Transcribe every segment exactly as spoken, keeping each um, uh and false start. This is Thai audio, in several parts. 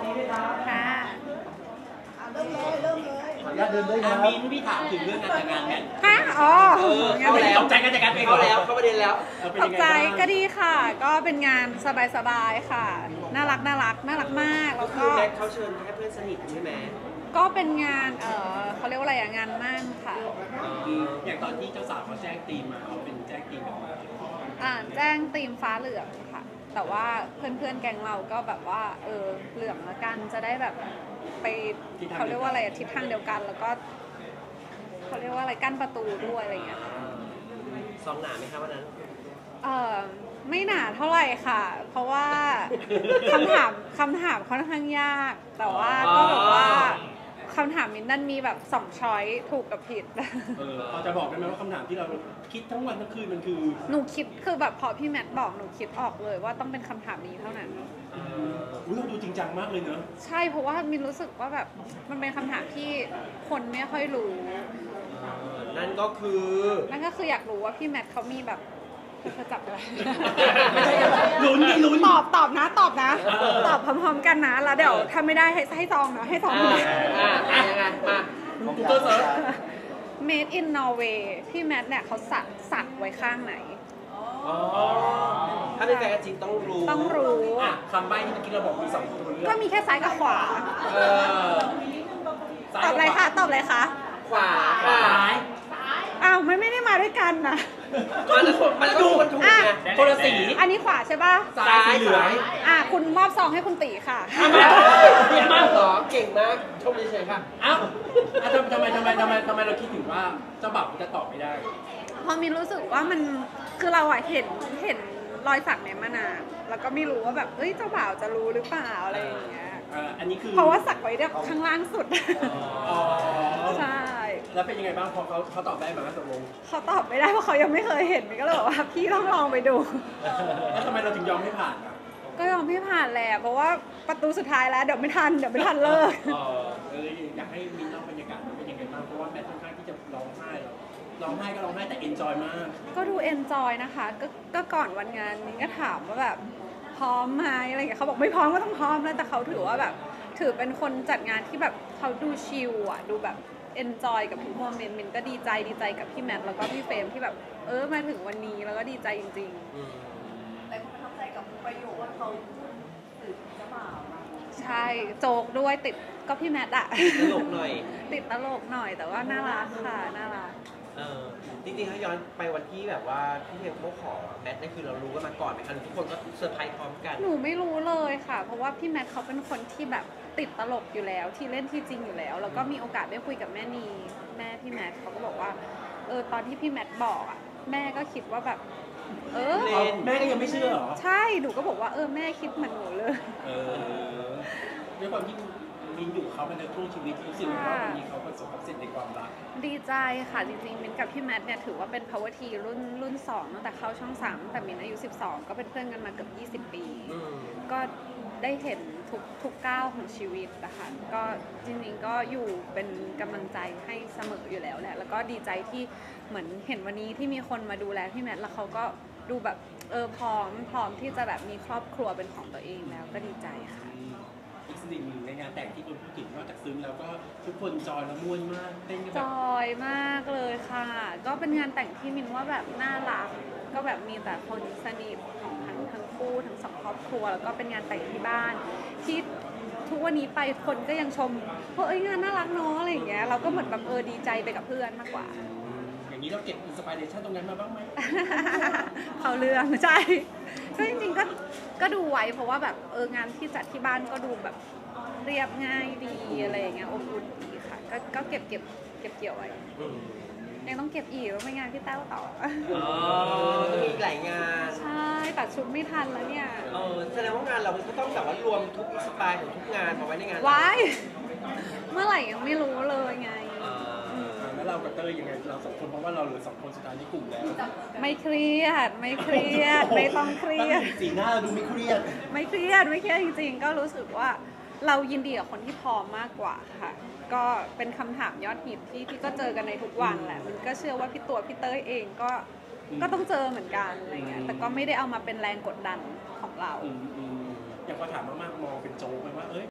ดีด้วยครับค่ะเริ่มเลยเริ่มเลยขออนุญาตเดินด้วยครับมินพี่ถามถึงเรื่องงานแต่งงานกันค่ะอ๋อเข้าแล้วตกใจกันแต่งงานไปเข้าแล้วเข้าประเด็นแล้วตกใจก็ดีค่ะก็เป็นงานสบายๆค่ะน่ารักน่ารักน่ารักมากแล้วก็เขาเชิญแค่เพื่อนสนิทใช่ไหมก็เป็นงานเออเขาเรียกว่าอะไรงานมั่นค่ะอย่างตอนที่เจ้าสาวเขาแจ้งธีมมาเขาเป็นแจ้งธีมแบบว่าอ่าแจ้งธีมฟ้าเหลืองค่ะแต่ว่าเพื่อนๆแก๊งเราก็แบบว่าเออเหลืองละกันจะได้แบบไปเขาเรียกว่าอะไรทิศทางเดียวกันแล้วก็เขาเรียกว่าอะไรกั้นประตูด้วยอะไรอย่างเงี้ยซองหนาไหมคะวันนั้นเออไม่หนาเท่าไหร่ค่ะ เพราะว่าคำถามคำถามค่อนข้างยากแต่ว่าก็แบบว่าคำถามมินนั่นมีแบบสองช้อยถูกกับผิดเออพอจะบอกได้ไหมว่าคำถามที่เราคิดทั้งวันทั้งคืนมันคือหนูคิดคือแบบพอพี่แมทบอกหนูคิดออกเลยว่าต้องเป็นคำถามนี้เท่านั้นอุ้ยเราดูจริงจังมากเลยเนอะใช่เพราะว่ามินรู้สึกว่าแบบมันเป็นคำถามที่คนไม่ค่อยรู้นั่นก็คือนั่นก็คืออยากรู้ว่าพี่แมทเขามีแบบเขาจับอะไรลุ้นดิลุ้นตอบตอบนะตอบนะตอบพร้อมๆกันนะแล้วเดี๋ยวทำไม่ได้ให้ให้ซองนะให้ซองนะยังไงมากูเกิลเซิร์ช Made in Norway พี่แมทเนี่ยเขาสักสักไว้ข้างไหนถ้าเป็นแฟนจริงต้องรู้ต้องรู้คำใบ้ที่เมื่อกี้เราบอกมีสองตัวก็มีแค่ซ้ายกับขวาตอบอะไรคะตอบอะไรคะขวาซ้ายอ้าวมันไม่ได้มาด้วยกันนะมันถูกมันถูกมันถูกไงคนละสีอันนี้ขวาใช่ป่ะซ้ายสีเหลืองอ่ะคุณมอบซองให้คุณตีค่ะเก่งมากเหรอเก่งมากชมเฉยๆค่ะอ้าวทำไมทำไมทำไมทำไมเราคิดถึงว่าเจ้าบ่าวจะตอบไม่ได้เพราะมินรู้สึกว่ามันคือเราอะเห็นเห็นรอยสักเนี่ยมานานแล้วก็ไม่รู้ว่าแบบเอ้ยเจ้าบ่าวจะรู้หรือเปล่าอะไรอย่างเงี้ยอันนี้คือเพราะว่าสักไว้เนี่ยข้างล่างสุดใช่แล้วเป็นยังไงบ้างพอเขาเขาตอบได้ไหมตกลงเขาตอบไม่ได้เพราะเขายังไม่เคยเห็นมินก็เลยบอกว่าพี่ต้องลองไปดูแล้วทำไมเราถึงยอมให้ผ่านก็ยอมให้ผ่านแหละเพราะว่าประตูสุดท้ายแล้วเดี๋ยวไม่ทันเดี๋ยวไม่ทันเลิกเอออยากให้มินเล่าบรรยากาศเป็นยังไงบ้างเพราะว่าแมทค่อนข้างที่จะร้องไห้ร้องไห้ก็ร้องไห้แต่เอนจอยมากก็ดูเอนจอยนะคะก็ก็ก่อนวันงานมินก็ถามว่าแบบพร้อมไหมอะไรอย่างเงี้ยเขาบอกไม่พร้อมก็ต้องพร้อมแล้วแต่เขาถือว่าแบบถือเป็นคนจัดงานที่แบบเขาดูชิลอ่ะดูแบบเอนจอยกับทุกโมเมนต์มินก็ดีใจดีใจกับพี่แมทแล้วก็พี่เฟรมที่แบบเออมาถึงวันนี้แล้วก็ดีใจจริงๆแต่ประทับใจกับประโยคว่าเขาสื่อจะบ่าวใช่โจกด้วยติดก็พี่แมทอะตลกหน่อยติดตลกหน่อยแต่ว่าน่ารักค่ะน่ารักเออจริงๆถ้าย้อนไปวันที่แบบว่าพี่เพียงเขาขอแมทนี่คือเรารู้กันมาก่อนไหมคะทุกคนก็เซอร์ไพรส์พร้อมกันหนูไม่รู้เลยค่ะเพราะว่าพี่แมทเขาเป็นคนที่แบบติดตลกอยู่แล้วที่เล่นที่จริงอยู่แล้วแล้วก็มีโอกาสได้คุยกับแม่นีแม่พี่แมทเขาก็บอกว่าเออตอนที่พี่แมทบอกอ่ะแม่ก็คิดว่าแบบเออแม่ก็ยังไม่เชื่อหรอใช่หนูก็บอกว่าเออแม่คิดเหมือนหนูเลยเออด้วยความที่มินอยู่เขาเป็นในช่วงชีวิตรู้สึกว่าวันนี้เขาประสบความสำเร็จในความรักดีใจค่ะจริงๆมินกับพี่แมทเนี่ยถือว่าเป็น power team รุ่นรุ่นสองตั้งแต่เข้าช่องสามตั้งแต่มินอายุสิบสองก็เป็นเพื่อนกันมาเกือบยี่สิบปีก็ได้เห็นทุกทุกก้าวของชีวิตนะคะก็จริงๆก็อยู่เป็นกำลังใจให้เสมออยู่แล้วแหละแล้วก็ดีใจที่เหมือนเห็นวันนี้ที่มีคนมาดูแลพี่แมทแล้วเขาก็ดูแบบเออพร้อมพร้อมที่จะแบบมีครอบครัวเป็นของตัวเองแล้วก็ดีใจค่ะอีกสิ่งหนึ่งในงานแต่งที่คนพูดถึงนอกจากซึ้งแล้วก็ทุกคนจอยและม่วนมากเต้นกันแบบจอยมากเลยค่ะก็เป็นงานแต่งที่มินว่าแบบน่ารักก็แบบมีแต่คนสนิทของทั้งทั้งคู่ทั้งสองครอบครัวแล้วก็เป็นงานแต่งที่บ้านที่ทุกวันนี้ไปคนก็ยังชมเพราะเอ้ยงานน่ารักเนาะอะไรอย่างเงี้ยเราก็เหมือนแบบเออดีใจไปกับเพื่อนมากกว่าอย่างนี้เราเก็บอินสปิเรชันตรงนั้นมาบ้างไหมเขาเรื่องใช่ก็จริงๆก็ก็ดูไว้เพราะว่าแบบเอองานที่จัดที่บ้านก็ดูแบบเรียบง่ายดีอะไรอย่างเงี้ยอบอุ่นดีค่ะก็ก็เก็บเก็บเก็บเกี่ยวไว้ยังต้องเก็บอีกต้องไปงานที่แต้วต่ออ๋อจะมีหลายงานใช่ตัดชุดไม่ทันแล้วเนี่ยเออแสดงว่างานเราก็ต้องแบบว่ารวมทุกสไตล์ของทุกงานมาไว้ในงานไว้เมื่อไหร่ยังไม่รู้เลยไงแล้วเรากับเต้ยยังไงเราสองคนเพราะว่าเราเหลือสองคนสุดท้ายในกลุ่มแล้วไม่เครียดไม่เครียดไม่ต้องเครียดสีหน้าดูไม่เครียดไม่เครียดไม่เครียดจริงๆก็รู้สึกว่าเรายินดีกับคนที่พร้อมมากกว่าค่ะก็เป็นคำถามยอดฮิตที่ที่ก็เจอกันในทุกวันแหละมันก็เชื่อว่าพี่ตัวพี่เต้ยเองก็ก็ต้องเจอเหมือนกันอะไรเงี้ยแต่ก็ไม่ได้เอามาเป็นแรงกดดันของเราอยากมาถามมากๆมองเป็นโจ๊กไหมว่าเอ้ยโจ๊กไหม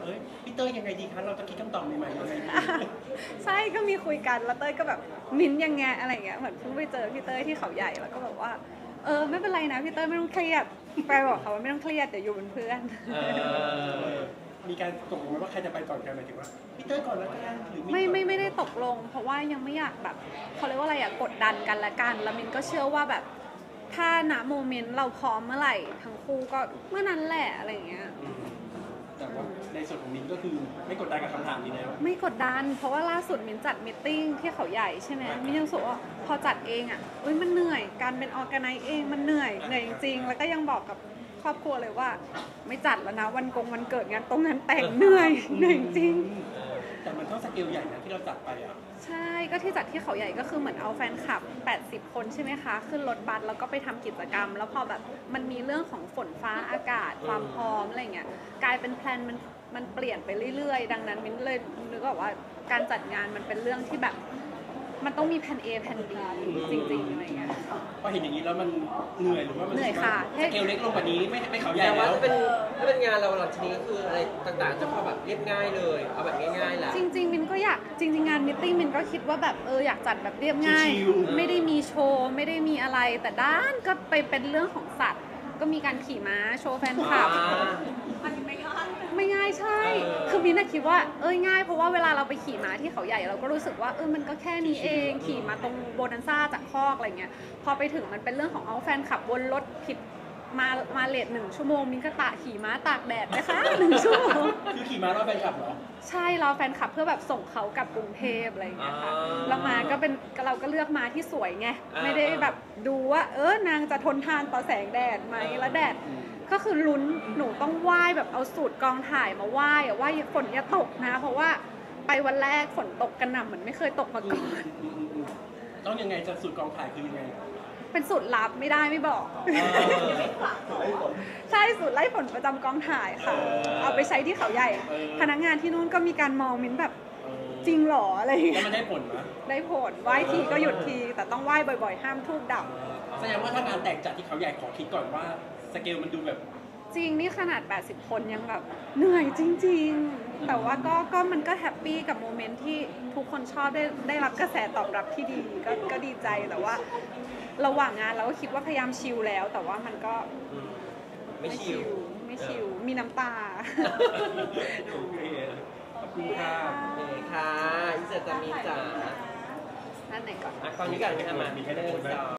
เอ้ยพี่เต้ยยังไงดีคะเราจะคิดคำตอบใหม่ๆยังไงดีใช่ก็มีคุยกันแล้วเต้ยก็แบบมิ้นท์ยังไงอะไรเงี้ยเหมือนเพิ่งไปเจอพี่เต้ยที่เขาใหญ่แล้วก็แบบว่าเออไม่เป็นไรนะพี่เต้ยไม่ต้องเครียดไปบอกเขาว่าไม่ต้องเครียดเดี๋ยวอยู่เป็นเพื่อนเออมีการตกลงว่าใครจะไปก่อนกันหมายถึงว่าพี่เต้ยก่อนแล้วกันหรือไม่ก่อนไม่ไม่ได้ตกลง เพราะว่ายังไม่อยากแบบเขาเรียกว่าอะไรอะกดดันกันละกันแล้วมินก็เชื่อว่าแบบถ้าณโมเมนต์เราพร้อมเมื่อไหร่ทั้งคู่ก็เมื่อนั้นแหละอะไรอย่างเงี้ยอืมแต่ว่าในส่วนของมิ้นก็คือไม่กดดันกับคำถามนี้แล้วไม่กดดัน เพราะว่าล่าสุดมินจัดมิทติ้งที่เขาใหญ่ใช่ไหมมินยังรู้สึกว่าพอจัดเองอ่ะเอ้ยมันเหนื่อยการเป็นออร์แกไนซ์เองมันเหนื่อยเหนื่อยจริงๆแล้วก็ยังบอกกับครอบครัวเลยว่า ไม่จัดแล้วนะวันกงวันเกิดงานตรงงานแต่งเหนื่อยเหนื่อยจริงแต่มันต้องสเกลใหญ่นะที่เราจัดไปอ่ะใช่ก็ที่จัดที่เขาใหญ่ก็คือเหมือนเอาแฟนคลับแปดสิบคนใช่ไหมคะขึ้นรถบัสแล้วก็ไปทำกิจกรรม แล้วพอแบบมันมีเรื่องของฝนฟ้าอากาศความพร้อมอะไรเงี้ยกลายเป็นแพลนมันมันเปลี่ยนไปเรื่อยๆ ดังนั้นมินเลยนึกออกว่าการจัดงานมันเป็นเรื่องที่แบบ มันต้องมีแผน A แผน B จริงๆอะไรเงี้ยพอเห็นอย่างนี้แล้วมันเหนื่อยหรือว่ามันเหนื่อยค่ะสเกลเล็กลงกว่านี้ไม่ไม่เขาใหญ่แต่ว่าแล้วถ้าเป็นถ้าเป็นงานเราหลังจากนี้ก็คืออะไรต่างๆจะพอแบบเรียบง่ายเลยเอาแบบง่ายๆแหละจริงๆมินก็อยากจริง ๆ งานมิทติ้งมินก็คิดว่าแบบเอออยากจัดแบบเรียบง่ายชิลๆไม่ได้มีโชว์ไม่ได้มีอะไร แต่ด้านก็ไปเป็นเรื่องของสัตว์ ก็มีการขี่ม้าโชว์แฟนคลับมันไม่ง่ายไม่ง่ายใช่ คือมินน่ะคิดว่าเอ้ยง่ายเพราะว่าเวลาเราไปขี่ม้าที่เขาใหญ่เราก็รู้สึกว่าเออมันก็แค่นี้เองขี่มาตรงโบนันซ่าจากคอกอะไรเงี้ยพอไปถึงมันเป็นเรื่องของเอาแฟนขับวนรถผิดมามาเลทหนึ่งชั่วโมงมินก็ตะขี่ม้าตากแดดนะคะหนึ่งชั่วโมงคือขี่ม้ารอบแฟนคลับเหรอใช่รอแฟนคลับเพื่อแบบส่งเขากลับกรุงเทพอะไรอย่างเงี้ยค่ะอ่าแล้วมาก็เป็นเราก็เลือกมาที่สวยไงอ่าไม่ได้แบบดูว่าเออนางจะทนทานต่อแสงแดดไหมอ่าแล้วแดดก็คือลุ้นหนูต้องไหว้แบบเอาสูตรกองถ่ายมาไหว้อะว่าฝนอย่าตกนะ เพราะว่าไปวันแรกฝนตกกระหน่ำเหมือนไม่เคยตกมาก่อนอืมอืมอืมต้องยังไงจะสูตรกองถ่ายคือยังไงเป็นสูตรลับไม่ได้ไม่บอก ใช่สูตรไล่ฝนประจำกองถ่ายค่ะเออเอาไปใช้ที่เขาใหญ่เออพนักงานที่นู่นก็มีการมองมิ้นแบบเออจริงเหรออะไรอย่างแล้วเงี้ยมันได้ผลไหมได้ผลไหว้ทีก็หยุดที แต่ต้องไหว้บ่อยๆ ห้ามทูบดับแสดงว่าถ้างานแต่งจัดที่เขาใหญ่ขอคิดก่อนว่าสเกลมันดูแบบจริงนี่ขนาด แปดสิบ คนยังแบบเหนื่อยจริง ๆ แต่ว่าก็ก็มันก็แฮปปี้กับโมเมนต์ที่ทุกคนชอบได้ได้รับกระแสตอบรับที่ดีก็ก็ดีใจแต่ว่า ระหว่างงานเราก็คิดว่าพยายามชิลแล้ว แต่ว่ามันก็อืมไม่ชิวไม่ชิลมีน้ำตาโอเคขอบคุณค่ะโอเคค่ะอินเสิร์ตจะมีจ๋านั่นไหนก่อนอ่ะตอนนี้ก่อนไหมคะมามีแค่ได้หผนึ่ลงไหมสอง